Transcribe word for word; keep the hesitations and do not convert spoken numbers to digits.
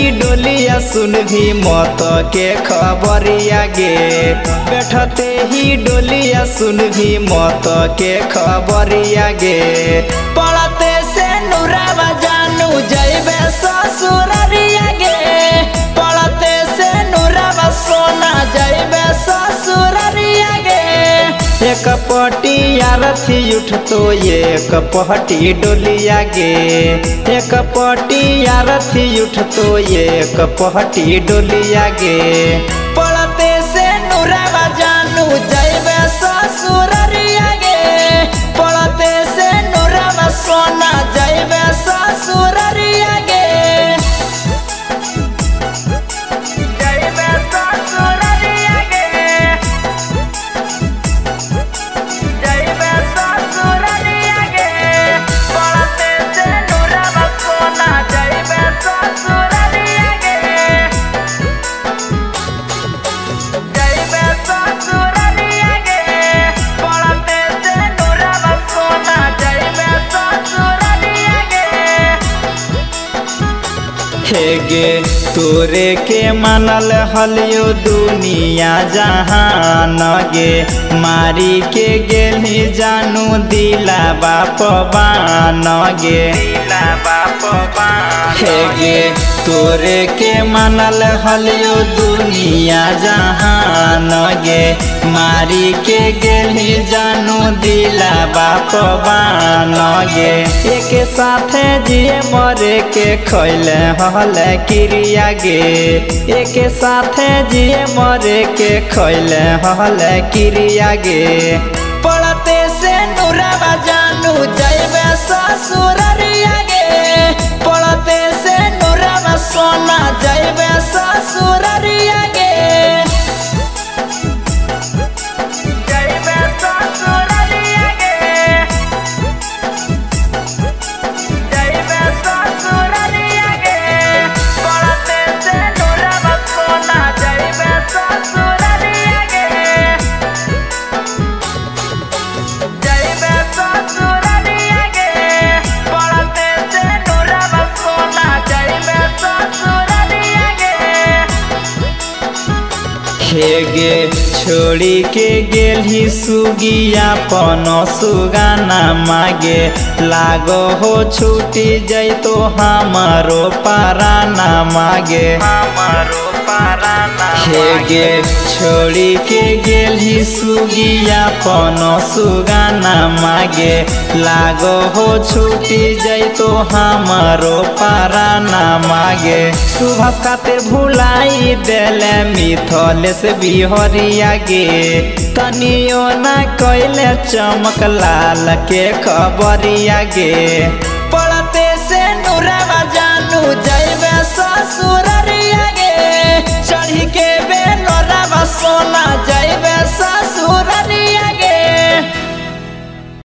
डोलिया सुन भी मौत के खबरिया गे। बैठते ही डोलिया सुन भी मौत के खबरिया गे। पड़ते से नुरावा जानू जैबे ससुररिया गे। पड़ते से नुरावा सोना जैबे ससुररिया गे। एक पटी आरती उठतो एक पहटी डोलिया गे। एक पटी आरती उठतो एक पहटी डोलिया गे। पड़ते से नुरावा जानू जैबे ससुररिया गे। पड़ते से नुरावा सोना जैबे ससुररिया गे। हेगे तोरे के मानल हलियो दुनिया जहान गे। मारी के गेली जानू दिला बाप बान गे। हेगे तोरे के मानल हलियो दुनिया जहान गे। मारी के गेली जानू दिला बाप बान गे। एक साथे जिए मरे के खैले हल क्रिया गे। एक साथे जिए मरे के खैले हल क्रिया गे। पड़ते से नुरावा जानू जैबे ससुररिया गे। पड़ते से नुरावा सोना जैबे ससुररिया गे। हेगे छोड़ी के गेली सुगिया पन सुगाना मागे। लागो हो छूटी जैतो हमारो पाराना मागे। हेगे छोड़ी के गेली सुगिया पन सुगाना मागे। लागो हो छूटी जैतो हमारो पाराना मागे। सुभाष खातिर भुलाई देले मिथल से बिहरिया गे। तनियो ना कैले चमक लाल के खबरिया गे। पड़ते से नुरावा जानू जैबे ससुर